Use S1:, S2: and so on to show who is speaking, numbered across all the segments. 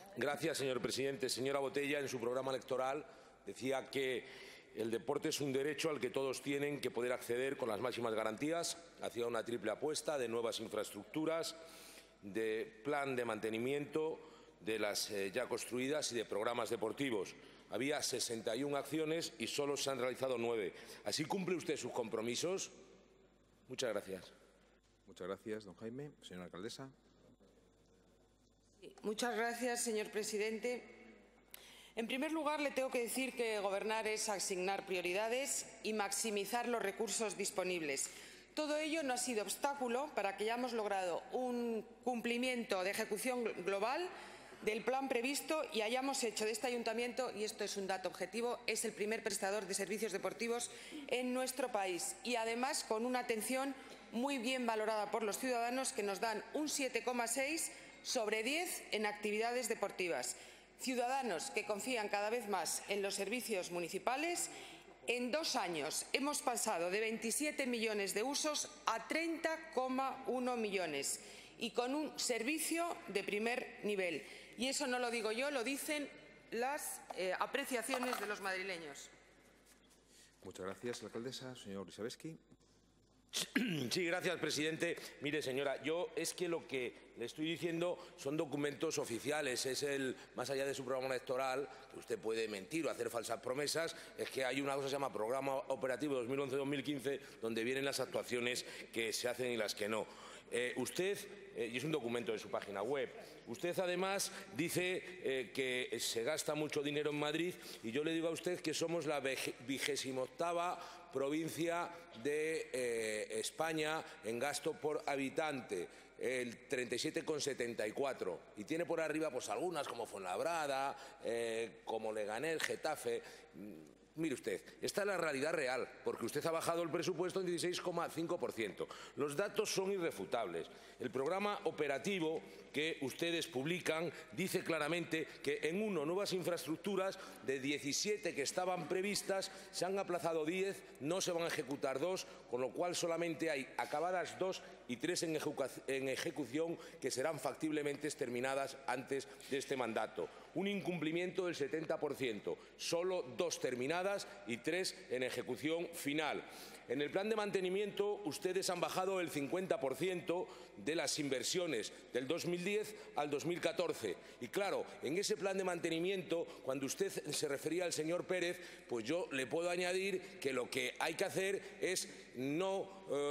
S1: Gracias, señor presidente. Señora Botella, en su programa electoral decía que el deporte es un derecho al que todos tienen que poder acceder con las máximas garantías. Hacía una triple apuesta de nuevas infraestructuras, de plan de mantenimiento de las ya construidas y de programas deportivos. Había 61 acciones y solo se han realizado 9. ¿Así cumple usted sus compromisos? Muchas gracias.
S2: Muchas gracias, don Jaime. Señora alcaldesa.
S3: Muchas gracias, señor presidente. En primer lugar, le tengo que decir que gobernar es asignar prioridades y maximizar los recursos disponibles. Todo ello no ha sido obstáculo para que hayamos logrado un cumplimiento de ejecución global del plan previsto y hayamos hecho de este ayuntamiento, y esto es un dato objetivo, es el primer prestador de servicios deportivos en nuestro país, y además con una atención muy bien valorada por los ciudadanos, que nos dan un 7,6 sobre 10 en actividades deportivas. Ciudadanos que confían cada vez más en los servicios municipales. En 2 años hemos pasado de 27 millones de usos a 30,1 millones y con un servicio de primer nivel. Y eso no lo digo yo, lo dicen las apreciaciones de los madrileños.
S2: Muchas gracias, alcaldesa. Señor Isabeski.
S1: Sí, gracias, presidente. Mire, señora, yo es que lo que le estoy diciendo son documentos oficiales. Más allá de su programa electoral, que usted puede mentir o hacer falsas promesas, es que hay una cosa que se llama Programa Operativo 2011-2015, donde vienen las actuaciones que se hacen y las que no. Y es un documento de su página web, usted además dice que se gasta mucho dinero en Madrid, y yo le digo a usted que somos la 28ª provincia de España en gasto por habitante, el 37,74, y tiene por arriba pues algunas como Fuenlabrada, como Leganés, Getafe. Mire usted, esta es la realidad real, porque usted ha bajado el presupuesto en 16,5%. Los datos son irrefutables. El programa operativo que ustedes publican dice claramente que en nuevas infraestructuras, de 17 que estaban previstas, se han aplazado 10, no se van a ejecutar 2, con lo cual solamente hay acabadas 2 y 3 en ejecución, que serán factiblemente terminadas antes de este mandato. Un incumplimiento del 70%, solo 2 terminadas y 3 en ejecución final. En el plan de mantenimiento ustedes han bajado el 50% de las inversiones del 2010 al 2014. Y claro, en ese plan de mantenimiento, cuando usted se refería al señor Pérez, pues yo le puedo añadir que lo que hay que hacer es no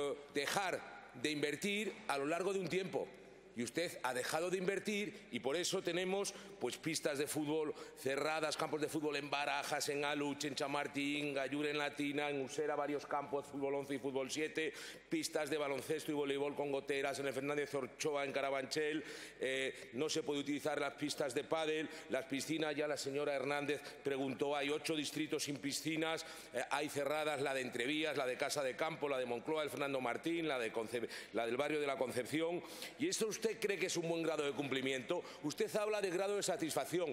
S1: dejar de invertir a lo largo de un tiempo. Y usted ha dejado de invertir, y por eso tenemos pues pistas de fútbol cerradas, campos de fútbol en Barajas, en Aluche, en Chamartín, Gallura, en Latina, en Usera, varios campos, fútbol 11 y fútbol 7, pistas de baloncesto y voleibol con goteras en el Fernández Ochoa, en Carabanchel. No se puede utilizar las pistas de pádel, las piscinas, ya la señora Hernández preguntó, hay 8 distritos sin piscinas, hay cerradas la de Entrevías, la de Casa de Campo, la de Moncloa, el Fernando Martín, la del barrio de la Concepción. Y esto ¿usted cree que es un buen grado de cumplimiento? Usted habla de grado de satisfacción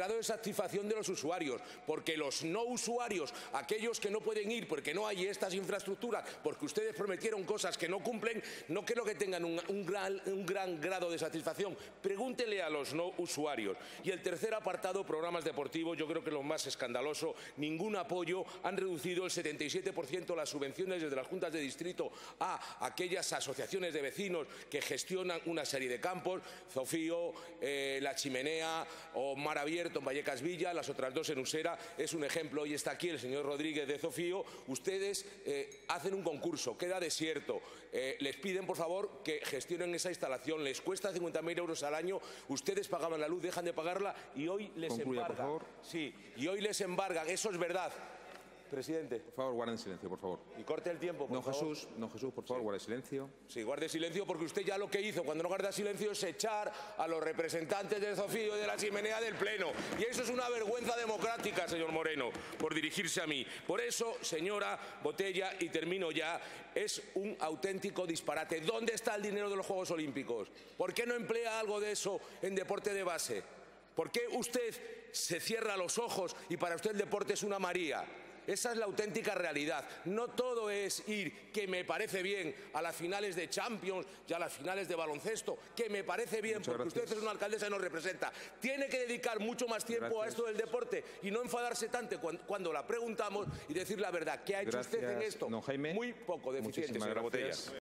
S1: de los usuarios, porque los no usuarios, aquellos que no pueden ir porque no hay estas infraestructuras, porque ustedes prometieron cosas que no cumplen, no creo que tengan un gran grado de satisfacción. Pregúntele a los no usuarios. Y el tercer apartado, programas deportivos, yo creo que es lo más escandaloso. Ningún apoyo, han reducido el 77% las subvenciones desde las juntas de distrito a aquellas asociaciones de vecinos que gestionan una serie de campos, Zofío, La Chimenea o Mar Abierto en Vallecas Villa, las otras 2 en Usera. Es un ejemplo, y está aquí el señor Rodríguez de Zofío. Ustedes hacen un concurso, queda desierto, les piden por favor que gestionen esa instalación, les cuesta 50.000 euros al año, ustedes pagaban la luz, dejan de pagarla y hoy les
S2: Concluya,
S1: embargan.
S2: por favor.
S1: Sí, y hoy les embargan, eso es verdad. Presidente.
S2: Por favor, guarden silencio, por favor.
S1: Y corte el tiempo, por favor.
S2: Don Jesús, por favor, guarde silencio.
S1: Sí, guarde silencio, porque usted ya lo que hizo cuando no guarda silencio es echar a los representantes del Zofío y de La Chimenea del Pleno. Y eso es una vergüenza democrática, señor Moreno, por dirigirse a mí. Por eso, señora Botella, y termino ya, es un auténtico disparate. ¿Dónde está el dinero de los Juegos Olímpicos? ¿Por qué no emplea algo de eso en deporte de base? ¿Por qué usted se cierra los ojos y para usted el deporte es una María? Esa es la auténtica realidad. No todo es ir, que me parece bien, a las finales de Champions y a las finales de baloncesto, que me parece bien, porque usted es una alcaldesa y nos representa. Tiene que dedicar mucho más tiempo a esto del deporte y no enfadarse tanto cuando la preguntamos y decir la verdad. ¿Qué ha hecho usted en esto?
S2: Don Jaime.
S1: Muy poco deficiente, señora Botella.